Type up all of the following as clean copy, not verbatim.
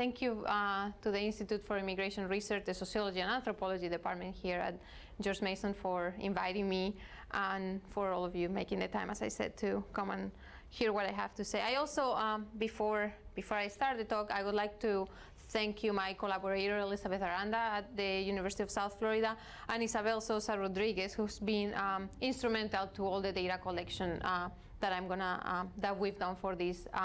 thank you to the Institute for Immigration Research, the Sociology and Anthropology Department here at George Mason for inviting me, and for all of you making the time, as I said, to come and hear what I have to say. I also, before I start the talk, I would like to thank you, my collaborator, Elizabeth Aranda at the University of South Florida, and Isabel Sosa Rodriguez, who's been instrumental to all the data collection that we've done for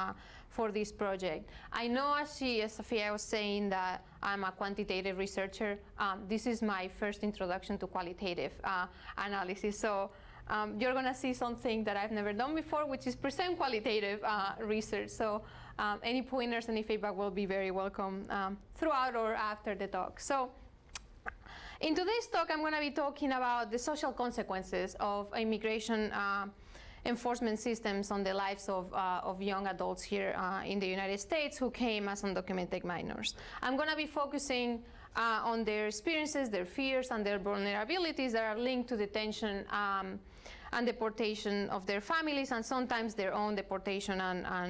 this project. I know, as Sophia was saying, that I'm a quantitative researcher. This is my first introduction to qualitative analysis. So you're going to see something that I've never done before, which is present qualitative research. So any pointers, any feedback will be very welcome throughout or after the talk. So in today's talk, I'm going to be talking about the social consequences of immigration enforcement systems on the lives of young adults here in the United States who came as undocumented minors. I'm going to be focusing on their experiences, their fears, and their vulnerabilities that are linked to detention and deportation of their families, and sometimes their own deportation,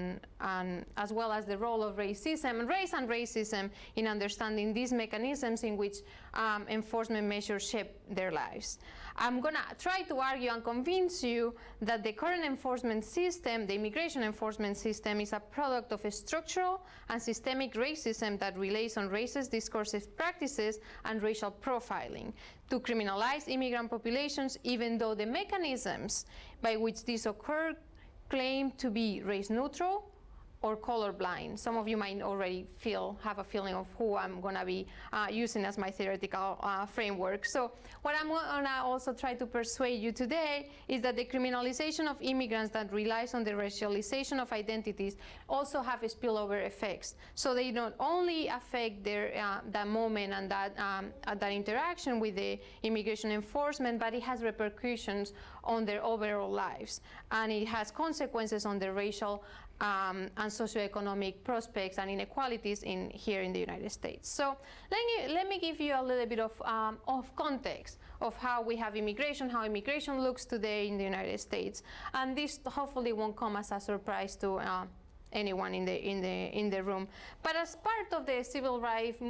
and as well as the role of racism, race and racism in understanding these mechanisms in which enforcement measures shape their lives. I'm going to try to argue and convince you that the current enforcement system, the immigration enforcement system, is a product of a structural and systemic racism that relies on racist discursive practices and racial profiling to criminalize immigrant populations, even though the mechanisms by which this occur claim to be race neutral or colorblind. Some of you might already have a feeling of who I'm going to be using as my theoretical framework. So what I'm going to also try to persuade you today is that the criminalization of immigrants that relies on the racialization of identities also have spillover effects. So they not only affect their that moment and that interaction with the immigration enforcement, but it has repercussions on their overall lives, and it has consequences on their racial and socioeconomic prospects and inequalities here in the United States. So let me give you a little bit of context of how we have immigration, how immigration looks today in the United States, and this hopefully won't come as a surprise to anyone in the room. But as part of the civil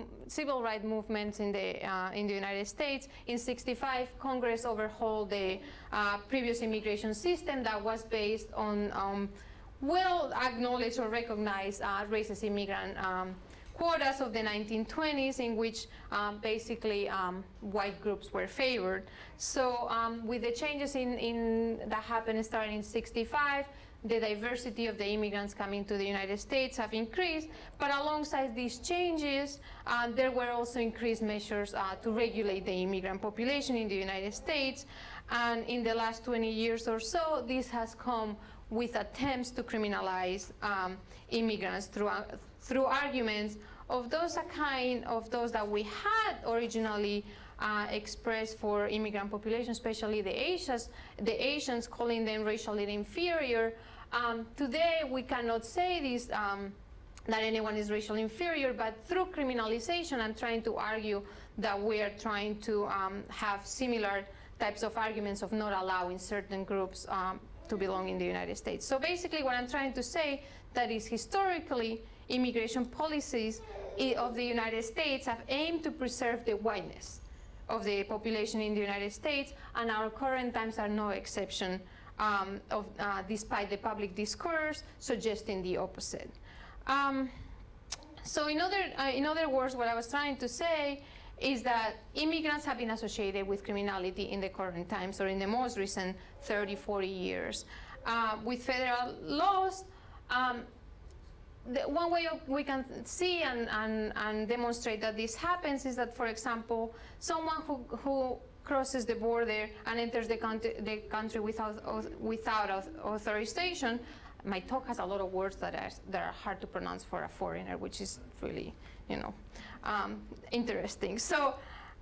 rights movements in the United States, in '65, Congress overhauled the previous immigration system that was based on well acknowledged or recognized racist immigrant quotas of the 1920s, in which basically white groups were favored. So with the changes that happened starting in '65, the diversity of the immigrants coming to the United States have increased, but alongside these changes, there were also increased measures to regulate the immigrant population in the United States. And in the last 20 years or so, this has come with attempts to criminalize immigrants through arguments of those that we had originally expressed for immigrant population, especially the Asians, calling them racially inferior. Today we cannot say this, that anyone is racially inferior, but through criminalization I'm trying to argue that we are trying to have similar types of arguments of not allowing certain groups to belong in the United States. So basically what I'm trying to say that is historically immigration policies of the United States have aimed to preserve the whiteness of the population in the United States, and our current times are no exception, despite the public discourse suggesting the opposite. So in other words, what I was trying to say is that immigrants have been associated with criminality in the current times, or in the most recent 30, 40 years. With federal laws, one way we can see and demonstrate that this happens is that, for example, someone who crosses the border and enters the country without authorization. My talk has a lot of words that are hard to pronounce for a foreigner, which is really, interesting. So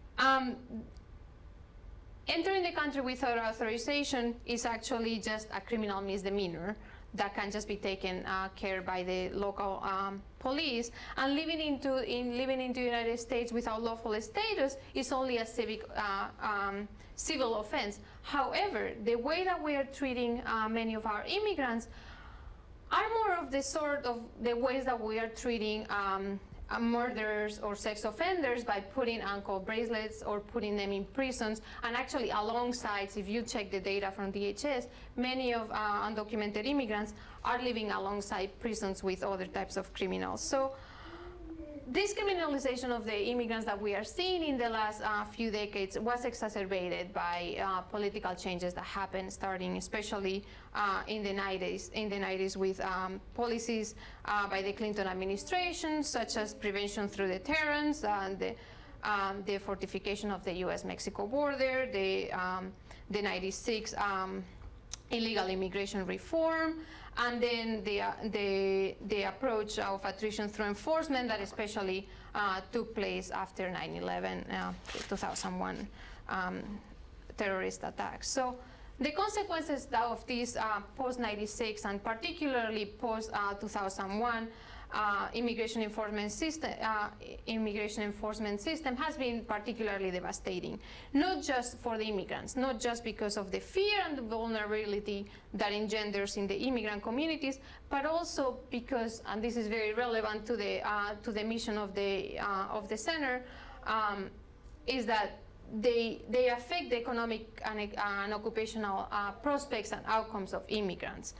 entering the country without authorization is actually just a criminal misdemeanor that can just be taken care by the local police. And living into the United States without lawful status is only a civil offense. However, the way that we are treating many of our immigrants are more of the sort of the ways that we are treating murderers or sex offenders by putting ankle bracelets or putting them in prisons. And actually alongside, if you check the data from DHS, many of undocumented immigrants are living alongside prisons with other types of criminals. So this criminalization of the immigrants that we are seeing in the last few decades was exacerbated by political changes that happened starting especially in the 90s with policies by the Clinton administration, such as prevention through deterrence, the fortification of the US-Mexico border, the 96 illegal immigration reform, and then the approach of attrition through enforcement that especially took place after 9/11, 2001 terrorist attacks. So the consequences of these post-96 and particularly post-2001 immigration enforcement system has been particularly devastating, not just for the immigrants, not just because of the fear and the vulnerability that engenders in the immigrant communities, but also because, and this is very relevant to the mission of the center, is that they affect the economic and occupational prospects and outcomes of immigrants.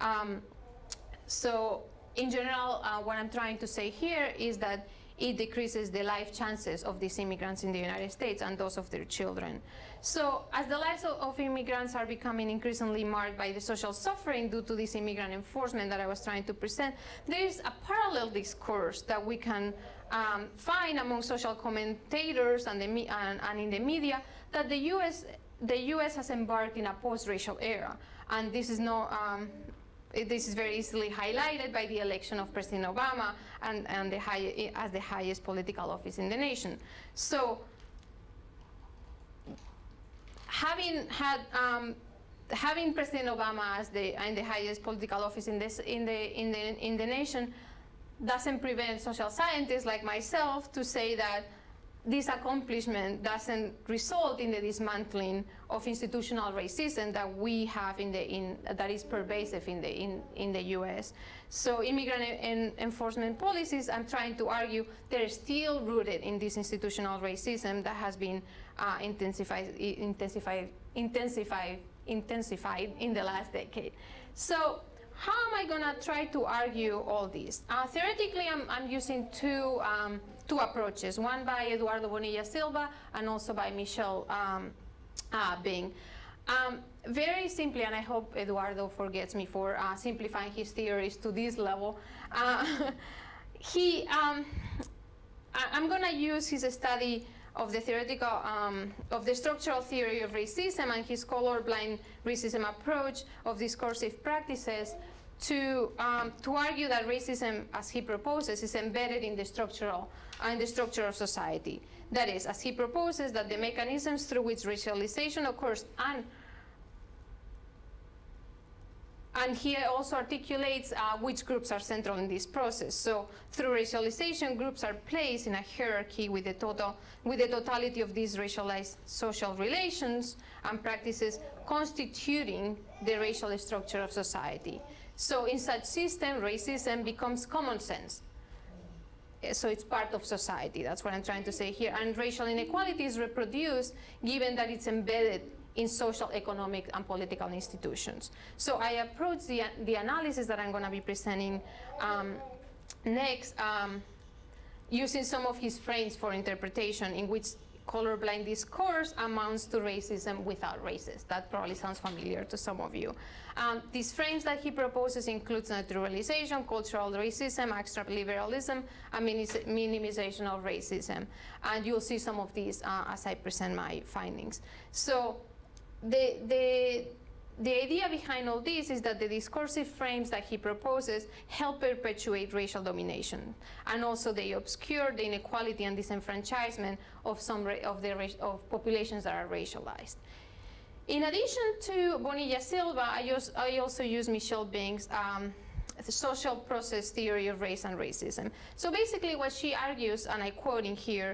So in general, what I'm trying to say here is that it decreases the life chances of these immigrants in the United States and those of their children. So as the lives of immigrants are becoming increasingly marked by the social suffering due to this immigrant enforcement that I was trying to present, there is a parallel discourse that we can find among social commentators and in the media that the US has embarked in a post-racial era. And this is no, this is very easily highlighted by the election of President Obama and as the highest political office in the nation. So, having President Obama as the highest political office in the nation doesn't prevent social scientists like myself to say that this accomplishment doesn't result in the dismantling of institutional racism that we have that is pervasive in the U.S. So immigrant enforcement policies, I'm trying to argue, they're still rooted in this institutional racism that has been intensified in the last decade. So how am I going to try to argue all this? Theoretically, I'm using two approaches, one by Eduardo Bonilla Silva and also by Michelle Bing. Very simply, and I hope Eduardo forgets me for simplifying his theories to this level, I'm going to use his study of the theoretical, of the structural theory of racism and his colorblind racism approach of discursive practices to argue that racism, as he proposes, is embedded in the structure of society. That is, as he proposes, that the mechanisms through which racialization occurs, and he also articulates which groups are central in this process. So through racialization, groups are placed in a hierarchy with the totality of these racialized social relations and practices constituting the racial structure of society. So in such system, racism becomes common sense. So it's part of society. That's what I'm trying to say here. And racial inequality is reproduced given that it's embedded in social, economic, and political institutions. So I approach the analysis that I'm going to be presenting next using some of his frames for interpretation in which colorblind discourse amounts to racism without races. That probably sounds familiar to some of you. These frames that he proposes includes naturalization, cultural racism, extra-liberalism, and minimization of racism. And you'll see some of these as I present my findings. So the idea behind all this is that the discursive frames that he proposes help perpetuate racial domination, and also they obscure the inequality and disenfranchisement of of populations that are racialized. In addition to Bonilla Silva, I also use Michelle Bing's the social process theory of race and racism. So basically what she argues, and I quote in here,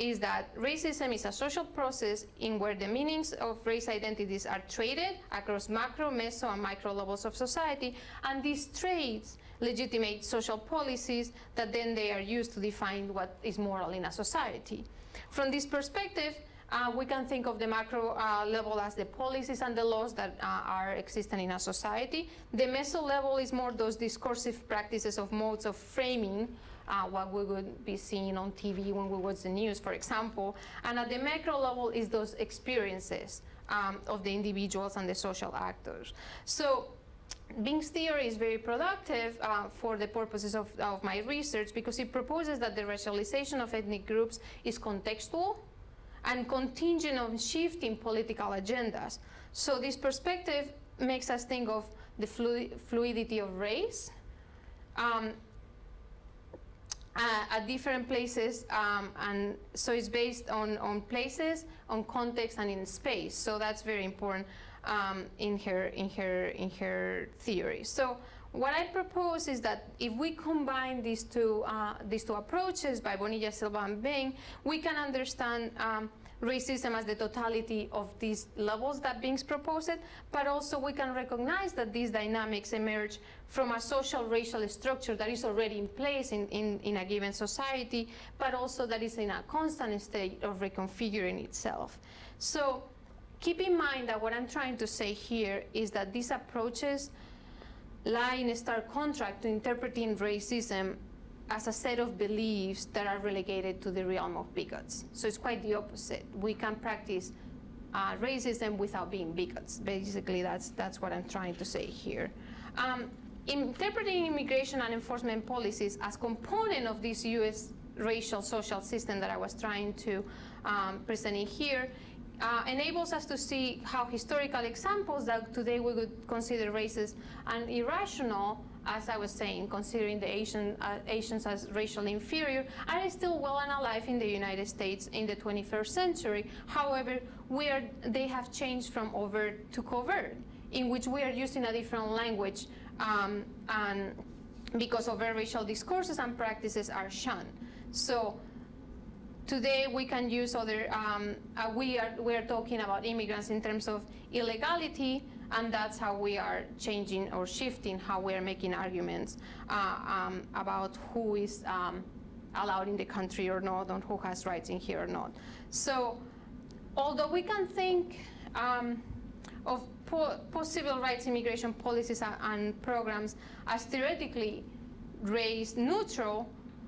is that racism is a social process in where the meanings of race identities are traded across macro, meso, and micro levels of society, and these trades legitimate social policies that then they are used to define what is moral in a society. From this perspective, we can think of the macro level as the policies and the laws that are existing in a society. The meso level is more those discursive practices of modes of framing what we would be seeing on TV when we watch the news, for example. And at the macro level is those experiences of the individuals and the social actors. So Bing's theory is very productive for the purposes of my research because it proposes that the racialization of ethnic groups is contextual and contingent on shifting political agendas. So this perspective makes us think of the fluidity of race at different places, and so it's based on places, on context, and in space. So that's very important in her theory. So what I propose is that if we combine these two approaches by Bonilla, Silva, and Bing, we can understand racism as the totality of these levels that Bing's proposed, but also we can recognize that these dynamics emerge from a social racial structure that is already in place in a given society, but also that is in a constant state of reconfiguring itself. So keep in mind that what I'm trying to say here is that these approaches lie in stark contrast to interpreting racism as a set of beliefs that are relegated to the realm of bigots. So it's quite the opposite. We can practice racism without being bigots. Basically, that's what I'm trying to say here. Interpreting immigration and enforcement policies as component of this U.S. racial social system that I was trying to present in here enables us to see how historical examples that today we would consider racist and irrational, as I was saying, considering the Asians as racially inferior, are still well and alive in the United States in the 21st century. However, they have changed from overt to covert, in which we are using a different language, and because overt racial discourses and practices are shunned. So today we can use other, we are talking about immigrants in terms of illegality, and that's how we are changing or shifting how we are making arguments about who is allowed in the country or not, and who has rights in here or not. So although we can think of post-civil rights immigration policies and programs as theoretically race neutral,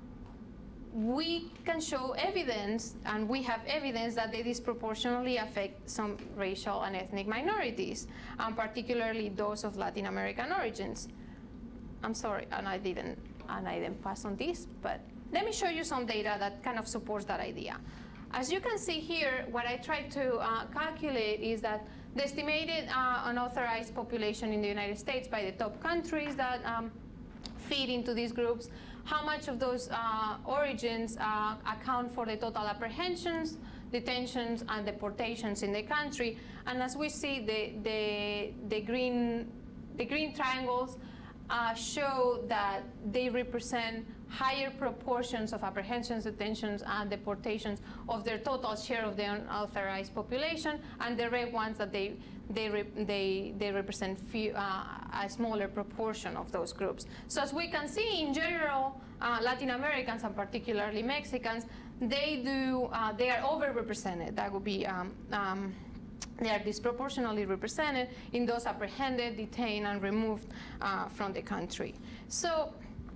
we can show evidence, and we have evidence that they disproportionately affect some racial and ethnic minorities, particularly those of Latin American origins. I'm sorry, and I didn't pass on this, but let me show you some data that kind of supports that idea. As you can see here, what I tried to calculate is that the estimated unauthorized population in the United States by the top countries that feed into these groups, how much of those origins account for the total apprehensions, detentions, and deportations in the country. And as we see, the green triangles show that they represent higher proportions of apprehensions, detentions, and deportations of their total share of the unauthorized population, and the red ones that they represent a smaller proportion of those groups. So as we can see, in general, Latin Americans and particularly Mexicans, they are overrepresented. That would be they are disproportionately represented in those apprehended, detained, and removed from the country. So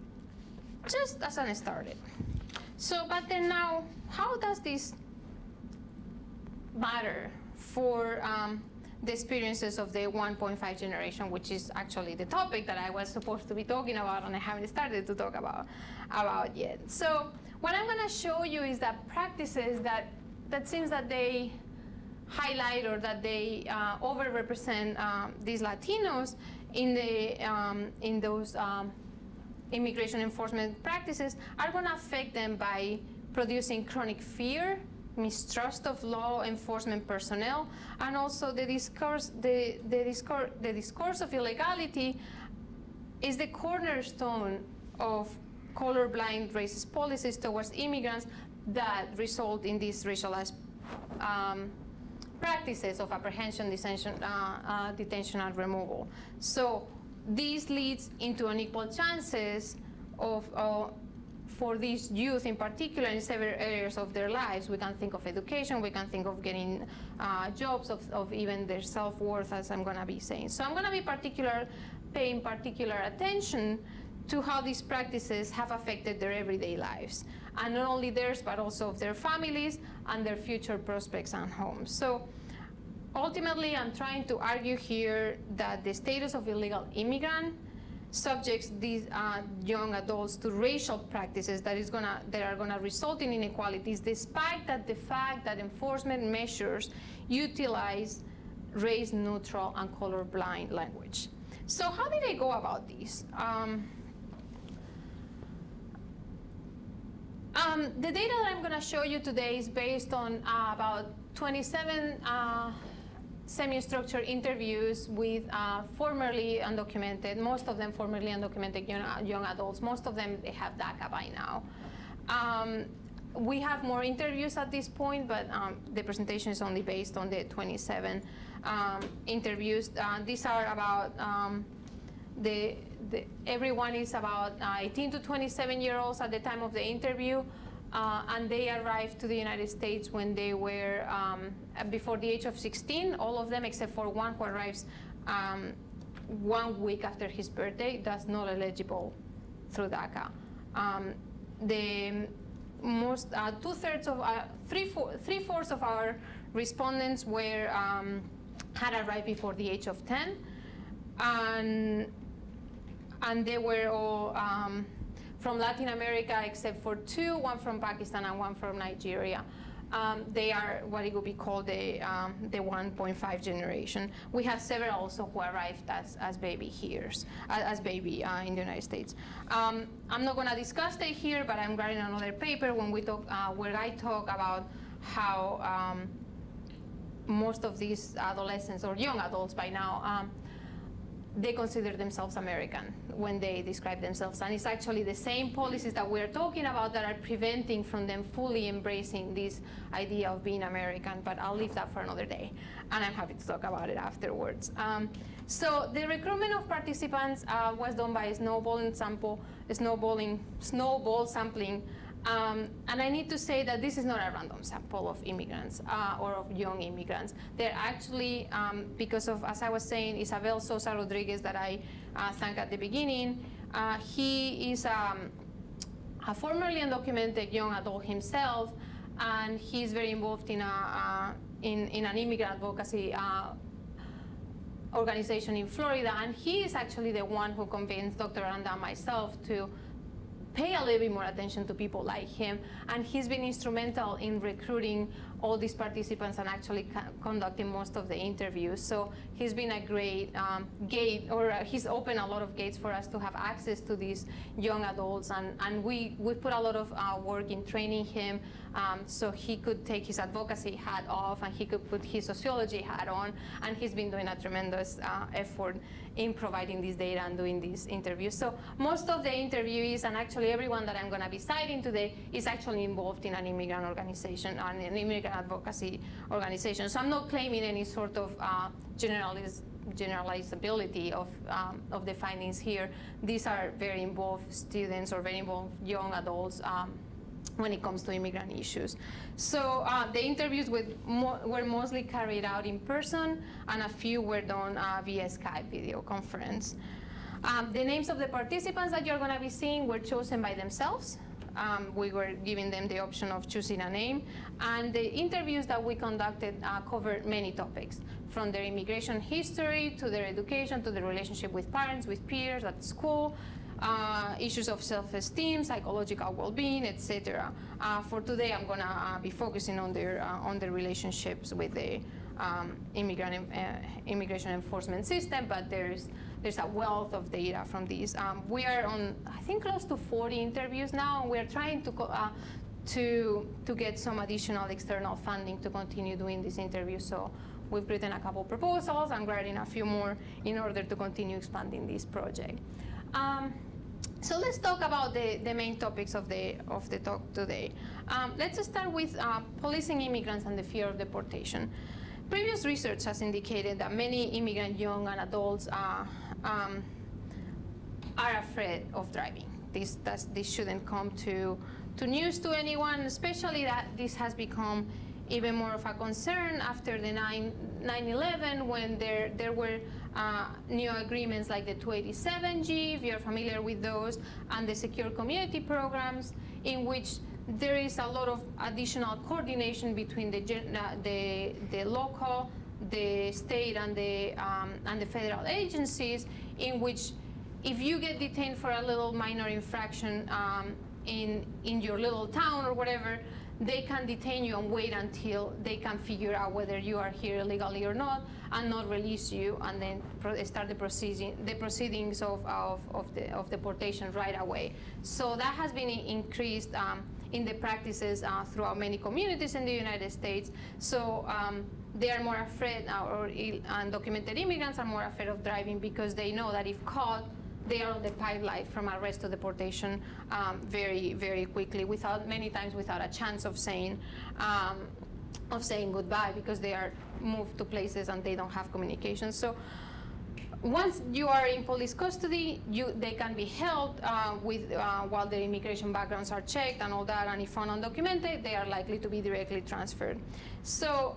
just as I started. So, but then now, how does this matter for the experiences of the 1.5 generation, which is actually the topic that I was supposed to be talking about, and I haven't started to talk about yet. So what I'm going to show you is that practices that seems that they highlight or that they overrepresent these Latinos in those immigration enforcement practices are going to affect them by producing chronic fear, mistrust of law enforcement personnel, and also the discourse of illegality is the cornerstone of colorblind racist policies towards immigrants that result in these racialized practices of apprehension, detention, and removal. So this leads into unequal chances for these youth in particular in several areas of their lives. We can think of education, we can think of getting jobs, of even their self-worth, as I'm gonna be saying. So I'm gonna be paying particular attention to how these practices have affected their everyday lives. And not only theirs, but also of their families and their future prospects and homes. So ultimately, I'm trying to argue here that the status of illegal immigrant subjects these young adults to racial practices that are gonna result in inequalities, despite the fact that enforcement measures utilize race-neutral and colorblind language. So how did I go about this? The data that I'm gonna show you today is based on about 27 semi-structured interviews with formerly undocumented, most of them formerly undocumented young adults. Most of them, they have DACA by now. We have more interviews at this point, but the presentation is only based on the 27 interviews. These are about, everyone is about 18 to 27-year-olds at the time of the interview. And they arrived to the United States when they were before the age of 16, all of them except for one who arrives 1 week after his birthday, that's not eligible through DACA. The most, three-fourths of our respondents were, had arrived before the age of 10, and they were all from Latin America, except for two, one from Pakistan and one from Nigeria. They are what it would be called the 1.5 generation. We have several also who arrived as baby in the United States. I'm not going to discuss that here, but I'm writing another paper when we talk, where I talk about how most of these adolescents or young adults by now, they consider themselves American when they describe themselves. And it's actually the same policies that we're talking about that are preventing from them fully embracing this idea of being American, but I'll leave that for another day. And I'm happy to talk about it afterwards. So the recruitment of participants was done by snowball sampling. And I need to say that this is not a random sample of immigrants or of young immigrants. They're actually, because of, as I was saying, Isabel Sosa Rodriguez that I thanked at the beginning, he is a formerly undocumented young adult himself, and he's very involved in an immigrant advocacy organization in Florida, and he is actually the one who convinced Dr. Aranda and myself to pay a little bit more attention to people like him, and he's been instrumental in recruiting all these participants and actually conducting most of the interviews. So he's been a great gate, or he's opened a lot of gates for us to have access to these young adults, and we put a lot of work in training him so he could take his advocacy hat off and he could put his sociology hat on, and he's been doing a tremendous effort in providing this data and doing these interviews. So most of the interviewees, and actually everyone that I'm going to be citing today, is actually involved in an immigrant organization and an immigrant advocacy organization. So I'm not claiming any sort of generalizability of the findings here. These are very involved students or very involved young adults when it comes to immigrant issues. So the interviews were mostly carried out in person, and a few were done via Skype video conference. The names of the participants that you're going to be seeing were chosen by themselves. We were giving them the option of choosing a name, and the interviews that we conducted covered many topics, from their immigration history to their education to their relationship with parents, with peers at school, issues of self-esteem, psychological well-being, etc. For today, I'm going to be focusing on their relationships with the immigration enforcement system, but there's a wealth of data from these. We are on, I think, close to 40 interviews now, and we're trying to get some additional external funding to continue doing these interviews. So we've written a couple proposals and writing a few more in order to continue expanding this project. So let's talk about the main topics of the talk today. Let's start with policing immigrants and the fear of deportation. Previous research has indicated that many immigrant young and adults are afraid of driving. This shouldn't come to news to anyone, especially that this has become even more of a concern after the 9/11, when there were new agreements like the 287G, if you're familiar with those, and the secure community programs, in which there is a lot of additional coordination between the local, the state, and the federal agencies, in which if you get detained for a little minor infraction in your little town or whatever, they can detain you and wait until they can figure out whether you are here illegally or not, and not release you, and then start the proceedings of deportation right away. So that has been increased in the practices throughout many communities in the United States. So they are more afraid, or undocumented immigrants are more afraid of driving, because they know that if caught, they are on the pipeline from arrest to deportation very, very quickly, many times without a chance of saying goodbye, because they are moved to places and they don't have communication. So once you are in police custody, they can be held while their immigration backgrounds are checked and all that, and if found undocumented, they are likely to be directly transferred. So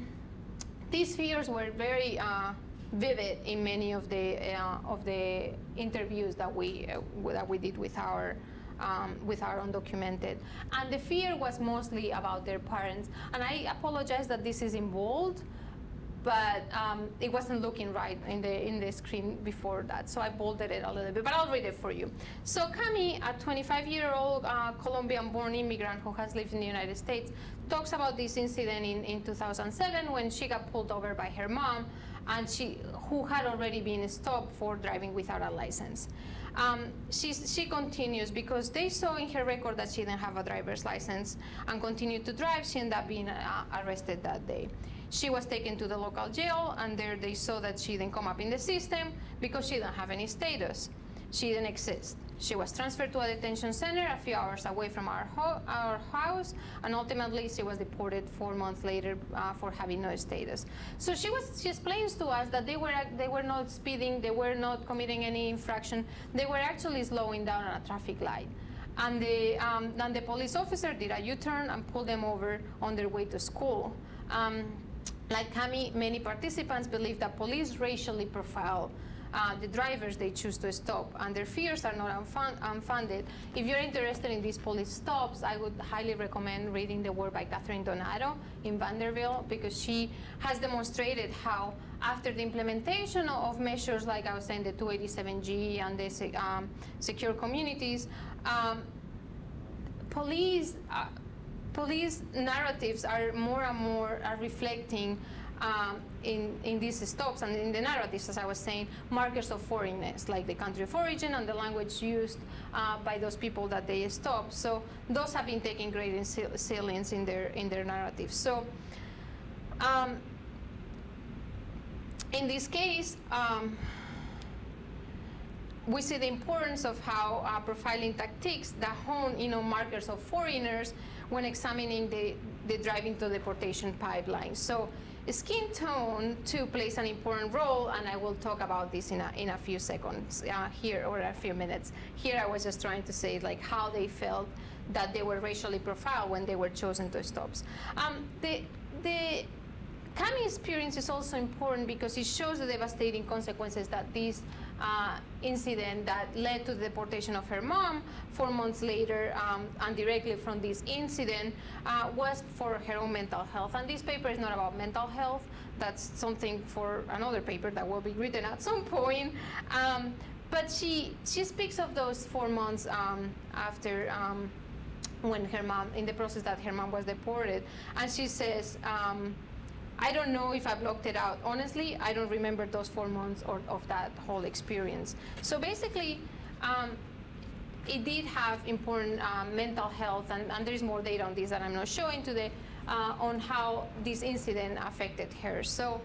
these fears were very vivid in many of the interviews that we did with our undocumented, and the fear was mostly about their parents. And I apologize that this is in bold, but it wasn't looking right in the screen before that, so I bolded it a little bit, but I'll read it for you. So Cami, a 25-year-old Colombian-born immigrant who has lived in the United States, talks about this incident in 2007 when she got pulled over by her mom, and who had already been stopped for driving without a license. She continues, because they saw in her record that she didn't have a driver's license and continued to drive. She ended up being arrested that day. She was taken to the local jail, and there they saw that she didn't come up in the system because she didn't have any status. She didn't exist. She was transferred to a detention center a few hours away from our house, and ultimately she was deported 4 months later for having no status. So she explains to us that they were not speeding, they were not committing any infraction, they were actually slowing down on a traffic light. And the police officer did a U-turn and pulled them over on their way to school. Like Cami, many participants believe that police racially profile the drivers they choose to stop, and their fears are not unfounded. If you're interested in these police stops, I would highly recommend reading the work by Catherine Donato in Vanderbilt, because she has demonstrated how, after the implementation of measures like I was saying, the 287G and the secure communities, police narratives are more and more reflecting in these stops and in the narratives, as I was saying, markers of foreignness, like the country of origin and the language used by those people that they stop. So those have been taking great salience in their narratives. So in this case, we see the importance of how profiling tactics that hone markers of foreigners when examining the driving to deportation pipeline. So skin tone too plays an important role, and I will talk about this in a few seconds here, or a few minutes. Here I was just trying to say like how they felt that they were racially profiled when they were chosen to stops. The Cami experience is also important because it shows the devastating consequences that this incident that led to the deportation of her mom 4 months later, and directly from this incident, was for her own mental health. And this paper is not about mental health. That's something for another paper that will be written at some point. But she speaks of those 4 months after when her mom, in the process that her mom was deported. And she says, I don't know if I blocked it out. Honestly, I don't remember those 4 months of that whole experience. So basically, it did have important mental health, and there is more data on this that I'm not showing today, on how this incident affected her. So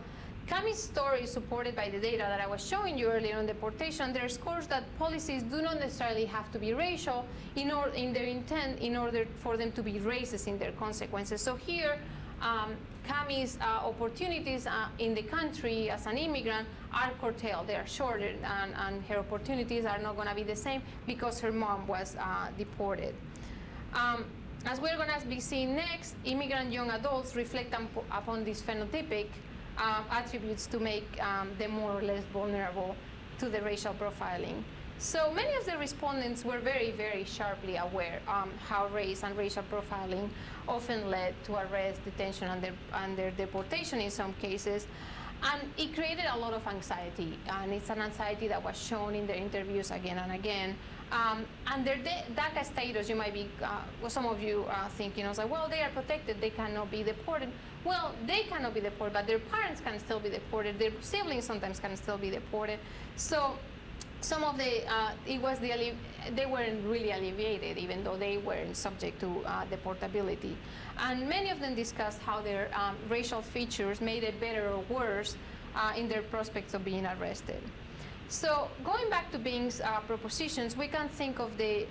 Cami's story is supported by the data that I was showing you earlier on deportation. There scores that policies do not necessarily have to be racial in their intent in order for them to be racist in their consequences. So here, Cami's opportunities in the country as an immigrant are curtailed. They are shorter, and her opportunities are not going to be the same because her mom was deported. As we're going to be seeing next, immigrant young adults reflect upon these phenotypic attributes to make them more or less vulnerable to the racial profiling. So many of the respondents were very, very sharply aware how race and racial profiling often led to arrest, detention, and their deportation in some cases. And it created a lot of anxiety, and it's an anxiety that was shown in their interviews again and again. And their DACA status, you might be, well, some of you thinking, like, well, they are protected, they cannot be deported. Well, they cannot be deported, but their parents can still be deported. Their siblings sometimes can still be deported. So some of the, they weren't really alleviated, even though they weren't subject to deportability. And many of them discussed how their racial features made it better or worse in their prospects of being arrested. So going back to Bing's propositions, we can think of the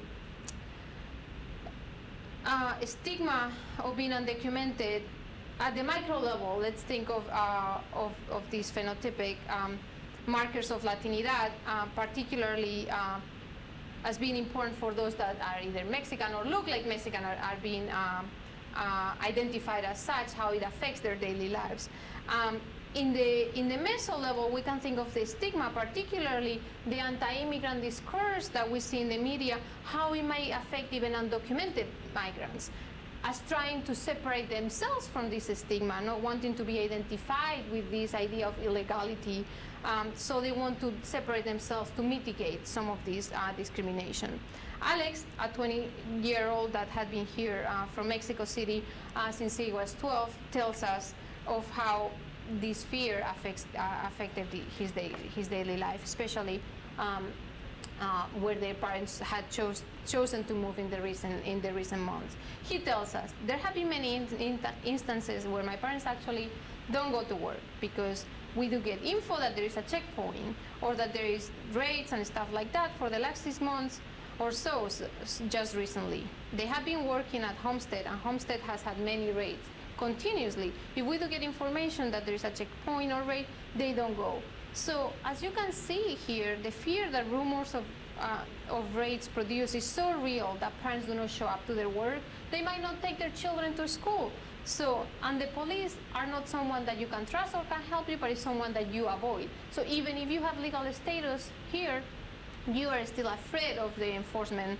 stigma of being undocumented at the micro level. Let's think of these phenotypic markers of Latinidad, particularly as being important for those that are either Mexican or look like Mexican, are being identified as such, how it affects their daily lives. In the meso level, we can think of the stigma, particularly the anti-immigrant discourse that we see in the media, how it may affect even undocumented migrants, as trying to separate themselves from this stigma, not wanting to be identified with this idea of illegality. So they want to separate themselves to mitigate some of this discrimination. Alex, a 20-year-old that had been here from Mexico City since he was 12, tells us of how this fear affected his daily life, especially where their parents had chosen to move in the recent months. He tells us, there have been many instances where my parents actually don't go to work because we do get info that there is a checkpoint or that there is raids and stuff like that for the last 6 months or so just recently. They have been working at Homestead, and Homestead has had many raids continuously. If we do get information that there is a checkpoint or raid, they don't go. So as you can see here, the fear that rumors of raids produce is so real that parents do not show up to their work. They might not take their children to school. So, and the police are not someone that you can trust or can help you, but it's someone that you avoid. So even if you have legal status here, you are still afraid of the enforcement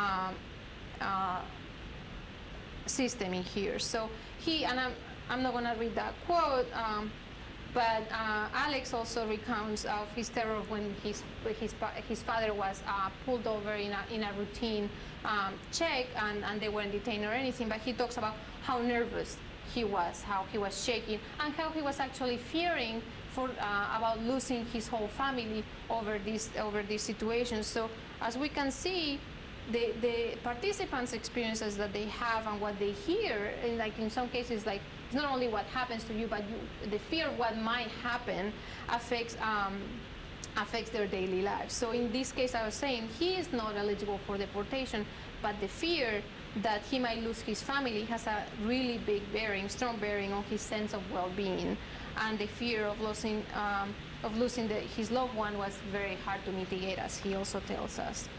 system in here. So and I'm not gonna read that quote, but Alex also recounts of his terror when his father was pulled over in a routine check, and they weren't detained or anything, but he talks about how nervous he was, how he was shaking, and how he was actually fearing about losing his whole family over this situation. So as we can see, the participants' experiences that they have and what they hear, and like in some cases, like it's not only what happens to you, but the fear of what might happen affects their daily lives. So in this case, I was saying he is not eligible for deportation, but the fear that he might lose his family has a really big bearing, strong bearing on his sense of well-being, and the fear of losing his loved one was very hard to mitigate, as he also tells us.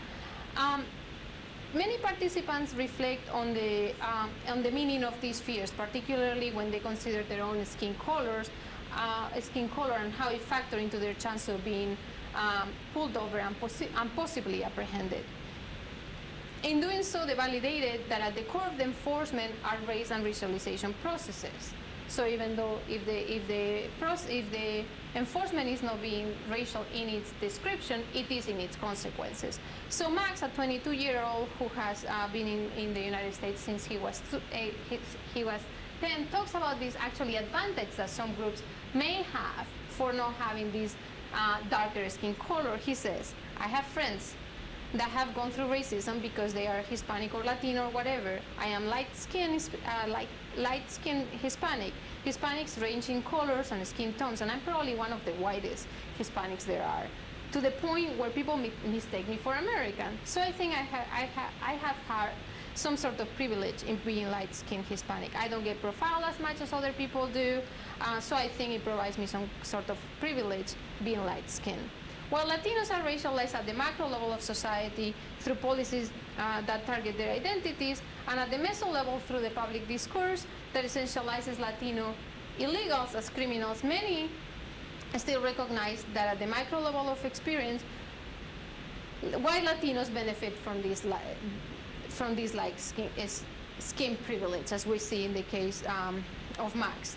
Many participants reflect on the meaning of these fears, particularly when they consider their own skin color and how it factors into their chance of being pulled over and possibly apprehended. In doing so, they validated that at the core of the enforcement are race and racialization processes. So even though if the enforcement is not being racial in its description, it is in its consequences. So Max, a 22-year-old who has been in the United States since he was 10, talks about this actually advantage that some groups may have for not having this darker skin color. He says, I have friends that have gone through racism because they are Hispanic or Latino or whatever. I am light-skinned Hispanic. Hispanics range in colors and skin tones, and I'm probably one of the whitest Hispanics there are, to the point where people mistake me for American. So I think I have had some sort of privilege in being light-skinned Hispanic. I don't get profiled as much as other people do, so I think it provides me some sort of privilege being light-skinned. While Latinos are racialized at the macro level of society through policies that target their identities, and at the meso level through the public discourse that essentializes Latino illegals as criminals, many still recognize that at the micro level of experience, white Latinos benefit from these skin privilege, as we see in the case of Max.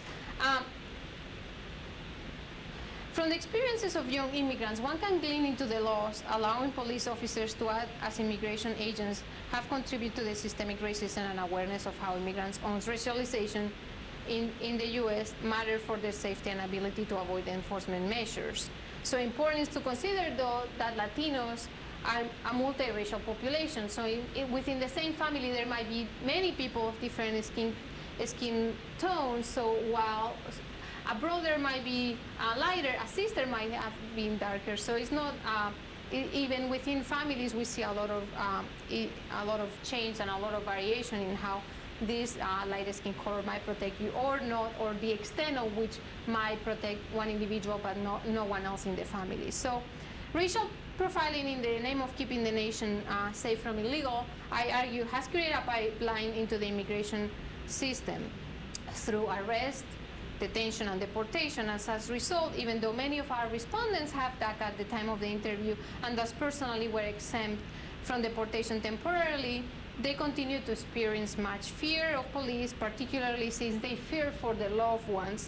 From the experiences of young immigrants, one can glean into the laws allowing police officers to act as immigration agents have contributed to the systemic racism and awareness of how immigrants' own racialization in the U.S. matter for their safety and ability to avoid enforcement measures. So important is to consider, though, that Latinos are a multiracial population. So within the same family, there might be many people of different skin tones. So while a brother might be lighter, a sister might have been darker. So it's not, even within families, we see a lot of change and a lot of variation in how this lighter skin color might protect you or not, or the extent of which might protect one individual but no one else in the family. So racial profiling in the name of keeping the nation safe from illegal, I argue, has created a pipeline into the immigration system through arrest, detention, and deportation. As a result, even though many of our respondents have DACA at the time of the interview and thus personally were exempt from deportation temporarily, they continue to experience much fear of police, particularly since they fear for their loved ones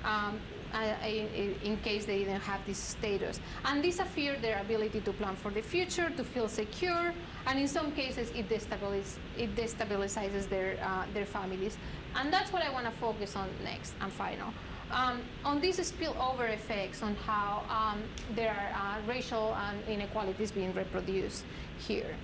in case they didn't have this status. And this affects their ability to plan for the future, to feel secure, and in some cases it destabilizes their families. And that's what I want to focus on next and final. On these spillover effects on how there are racial inequalities being reproduced here.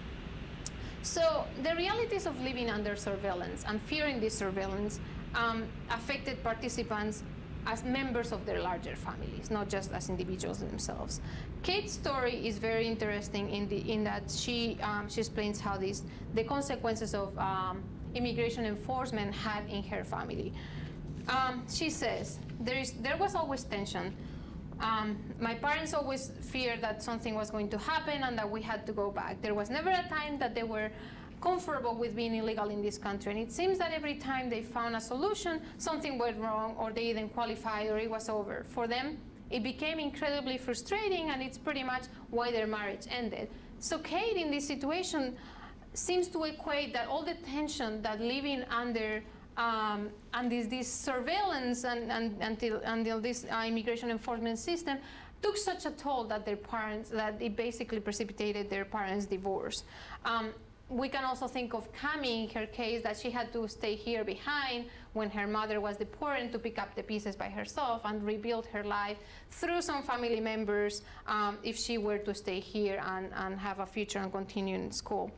So the realities of living under surveillance and fearing this surveillance affected participants as members of their larger families, not just as individuals themselves. Kate's story is very interesting in that she explains how the consequences of immigration enforcement had in her family. She says, there was always tension. My parents always feared that something was going to happen and that we had to go back. There was never a time that they were comfortable with being illegal in this country. And it seems that every time they found a solution, something went wrong, or they didn't qualify, or it was over. For them, it became incredibly frustrating, and it's pretty much why their marriage ended. So Kate, in this situation, seems to equate that all the tension that living under and this surveillance until this immigration enforcement system took such a toll that that it basically precipitated their parents' divorce. We can also think of Cami, in her case, that she had to stay here behind when her mother was deported, to pick up the pieces by herself and rebuild her life through some family members if she were to stay here and have a future and continue in school.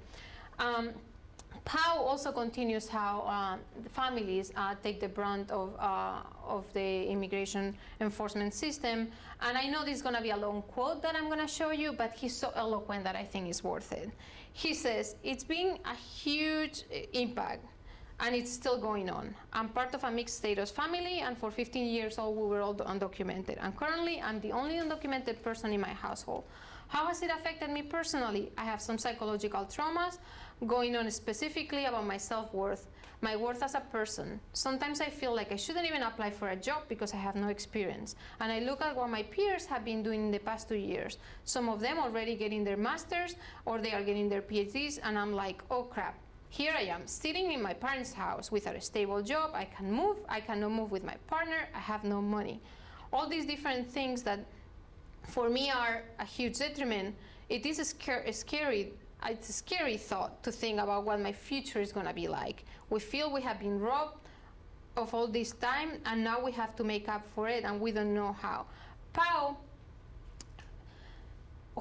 Pau also continues how families take the brunt of the immigration enforcement system. And I know this is going to be a long quote that I'm going to show you, but he's so eloquent that I think it's worth it. He says, "It's been a huge impact, and it's still going on. I'm part of a mixed status family, and for 15 years old, we were all undocumented. And currently, I'm the only undocumented person in my household. How has it affected me personally? I have some psychological traumas going on, specifically about my self-worth, my worth as a person. Sometimes I feel like I shouldn't even apply for a job because I have no experience. And I look at what my peers have been doing in the past 2 years. Some of them already getting their masters, or they are getting their PhDs, and I'm like, oh crap. Here I am, sitting in my parents' house without a stable job. I can move, I cannot move with my partner, I have no money." All these different things that for me are a huge detriment. It is a scary thought to think about what my future is going to be like. We feel we have been robbed of all this time, and now we have to make up for it, and we don't know how. Pau,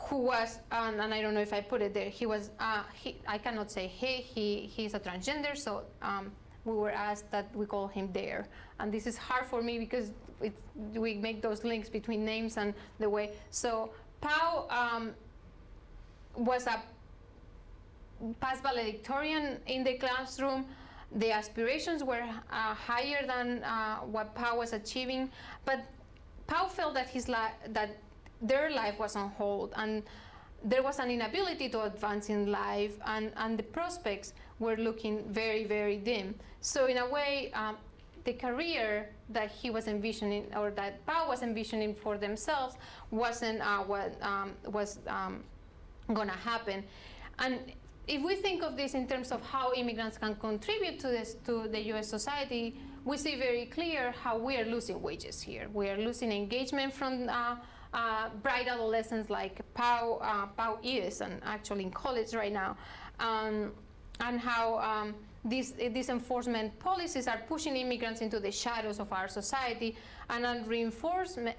who was, and I don't know if I put it there, he was, I cannot say he's a transgender, so we were asked that we call him there. And this is hard for me because we make those links between names and the way. So Pau was a past valedictorian in the classroom. The aspirations were higher than what Pau was achieving, but Pau felt that that their life was on hold, and there was an inability to advance in life, and the prospects were looking very, very dim. So in a way, the career that he was envisioning, or that Pau was envisioning for themselves, wasn't what was gonna happen. And if we think of this in terms of how immigrants can contribute to this, to the US society, we see very clear how we are losing wages here. We are losing engagement from bright adolescents like Pau is, and actually in college right now, and how these enforcement policies are pushing immigrants into the shadows of our society, and are reinforcing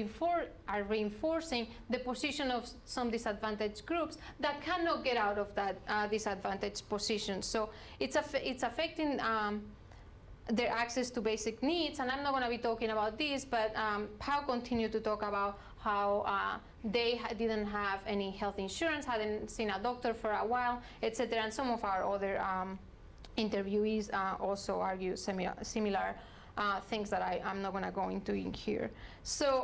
the position of some disadvantaged groups that cannot get out of that disadvantaged position. So it's affecting their access to basic needs, and I'm not going to be talking about this, but Pau continued to talk about how they didn't have any health insurance, hadn't seen a doctor for a while, etc. And some of our other interviewees also argue similar things that I'm not going to go into in here. So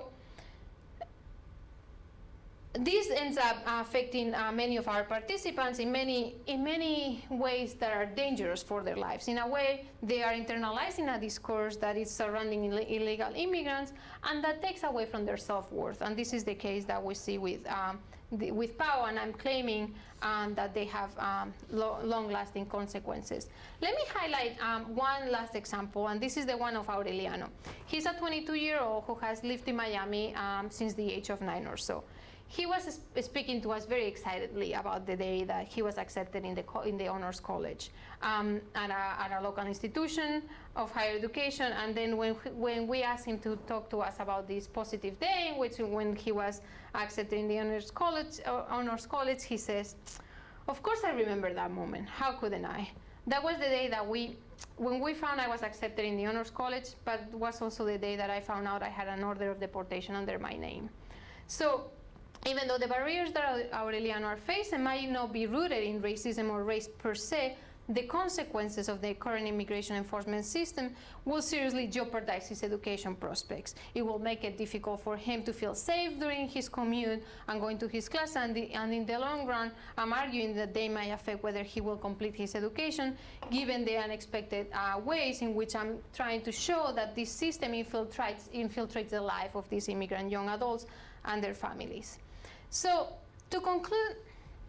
this ends up affecting many of our participants in many ways that are dangerous for their lives. In a way, they are internalizing a discourse that is surrounding illegal immigrants, and that takes away from their self-worth. And this is the case that we see with Pau, and I'm claiming that they have long-lasting consequences. Let me highlight one last example, and this is the one of Aureliano. He's a 22-year-old who has lived in Miami since the age of 9 or so. He was speaking to us very excitedly about the day that he was accepted in the honors college at a local institution of higher education. And then when we asked him to talk to us about this positive day, when he was accepted in the honors college, he says, "Of course I remember that moment. How couldn't I? That was the day that when we found I was accepted in the honors college, but it was also the day that I found out I had an order of deportation under my name." So even though the barriers that Aureliano are facing might not be rooted in racism or race per se, the consequences of the current immigration enforcement system will seriously jeopardize his education prospects. It will make it difficult for him to feel safe during his commute and going to his class, and in the long run, I'm arguing that they might affect whether he will complete his education, given the unexpected ways in which I'm trying to show that this system infiltrates the life of these immigrant young adults and their families. So, to conclude,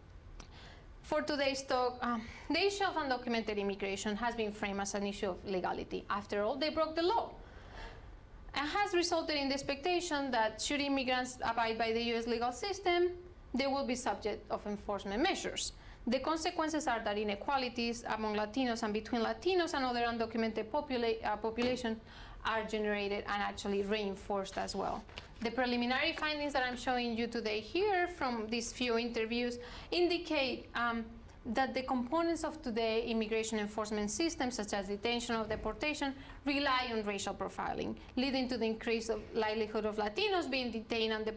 for today's talk, the issue of undocumented immigration has been framed as an issue of legality. After all, they broke the law, and has resulted in the expectation that should immigrants abide by the US legal system, they will be subject of enforcement measures. The consequences are that inequalities among Latinos and between Latinos and other undocumented population are generated and actually reinforced as well. The preliminary findings that I'm showing you today here from these few interviews indicate that the components of today's immigration enforcement system, such as detention or deportation, rely on racial profiling, leading to the increase of likelihood of Latinos being detained and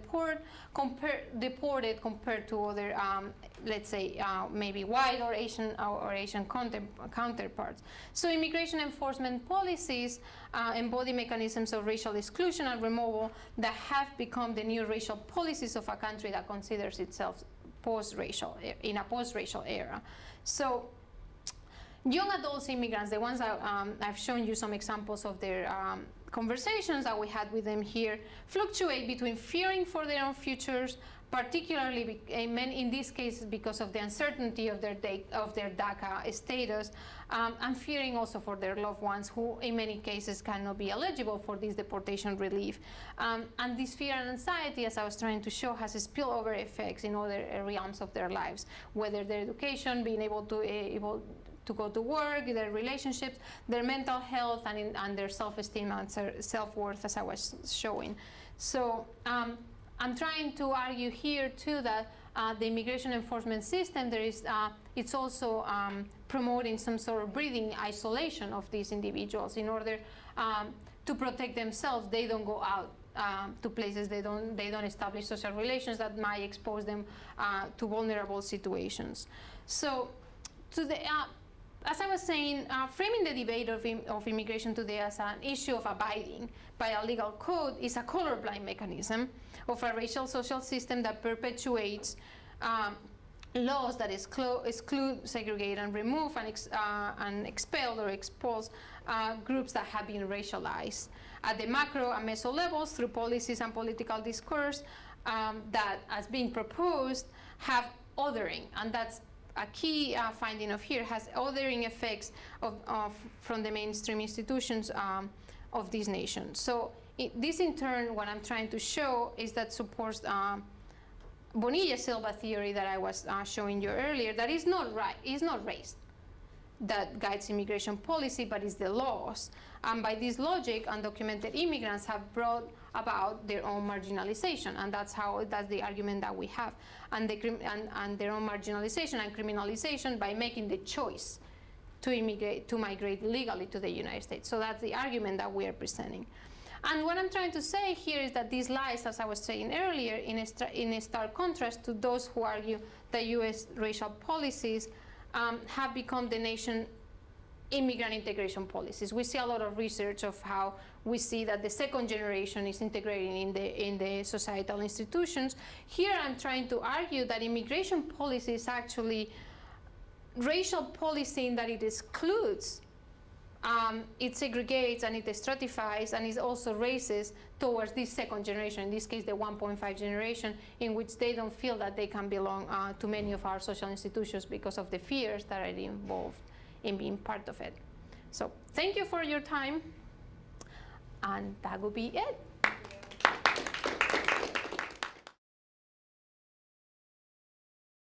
deported compared to other, let's say, maybe white or Asian counterparts. So immigration enforcement policies embody mechanisms of racial exclusion and removal that have become the new racial policies of a country that considers itself post-racial, in a post-racial era. So young adults, immigrants, the ones that I've shown you some examples of their conversations that we had with them here, fluctuate between fearing for their own futures, particularly in these cases because of the uncertainty of their DACA status, and fearing also for their loved ones who in many cases cannot be eligible for this deportation relief. And this fear and anxiety, as I was trying to show, has spillover effects in other realms of their lives, whether their education, being able to go to work, their relationships, their mental health, and their self-esteem and self-worth, as I was showing. So I'm trying to argue here too that the immigration enforcement system, it's also promoting some sort of breeding isolation of these individuals in order to protect themselves. They don't go out to places, they don't establish social relations that might expose them to vulnerable situations. So as I was saying, framing the debate of immigration today as an issue of abiding by a legal code is a colorblind mechanism of a racial social system that perpetuates laws that exclude, segregate, and remove and expel or expose groups that have been racialized at the macro and meso levels through policies and political discourse that, as being proposed, have othering, and that's a key finding of here, has othering effects from the mainstream institutions of these nations. So this in turn, what I'm trying to show is that supports Bonilla-Silva theory that I was showing you earlier, that is not right, is not race that guides immigration policy, but it's the laws. And by this logic, undocumented immigrants have brought about their own marginalization, and that's the argument that we have, and their own marginalization and criminalization by making the choice to migrate legally to the United States. So that's the argument that we are presenting. And what I'm trying to say here is that these lies, as I was saying earlier, in a stark contrast to those who argue that U.S. racial policies have become the nation immigrant integration policies. We see a lot of research of how we see that the second generation is integrating in the societal institutions. Here I'm trying to argue that immigration policy is actually racial policy in that it excludes, it segregates and it stratifies, and it also races towards this second generation, in this case the 1.5 generation, in which they don't feel that they can belong to many of our social institutions because of the fears that are involved in being part of it. So thank you for your time, and that will be it.